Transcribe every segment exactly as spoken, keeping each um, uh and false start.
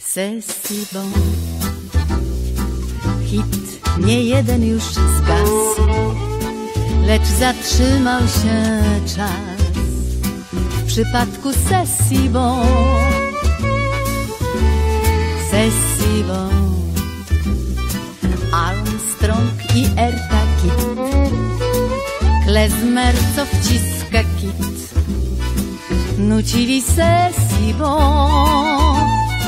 C'est bon. Hit nie jeden już zgasł, lecz zatrzymał się czas w przypadku C'est bon. C'est bon. Armstrong i Erta Kitt, klezmer co wciska kit, nucili C'est bon.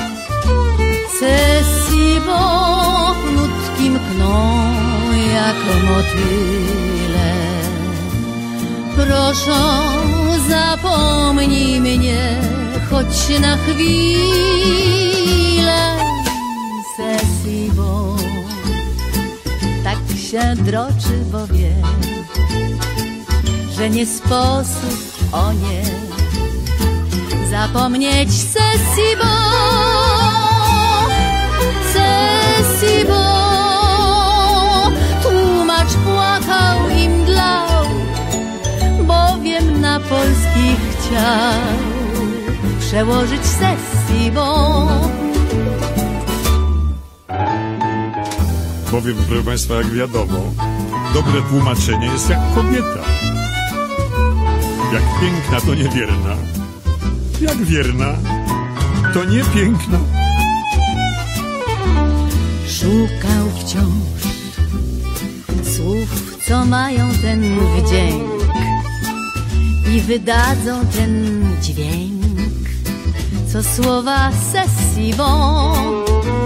C'est bon, nutki mkną jak motyle. Proszę, zapomnij mnie choć na chwilę. C'est bon, tak się droczy, bo wie, że nie sposób o nie zapomnieć. C'est bon. C'est bon, tłumacz płakał i mdlał, bowiem na polski chciał przełożyć C'est bon. Bowiem, proszę Państwa, jak wiadomo, dobre tłumaczenie jest jak kobieta. Jak piękna, to niewierna. Jak wierna, to nie piękna. Szukał wciąż słów, co mają ten wdzięk i wydadzą ten dźwięk, co słowa C'est bon.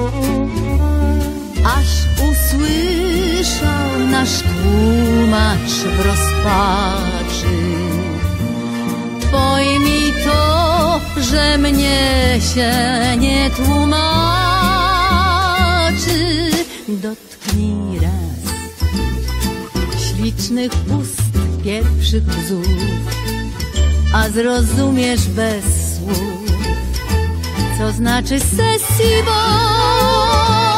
Aż usłyszał nasz tłumacz w rozpaczy: pojmij to, że mnie się nie tłumaczy. Dotknij raz ślicznych ust pierwszych bzów, a zrozumiesz bez słów, co znaczy C'est bon.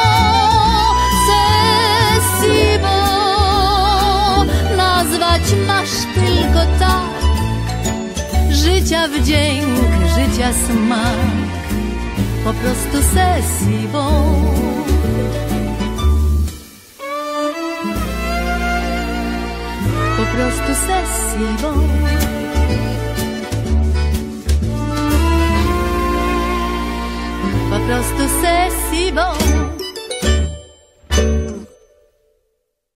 C'est bon, nazwać masz tylko tak życia wdzięk, życia smak, po prostu C'est bon. Po prostu C'est bon. Po prostu C'est bon.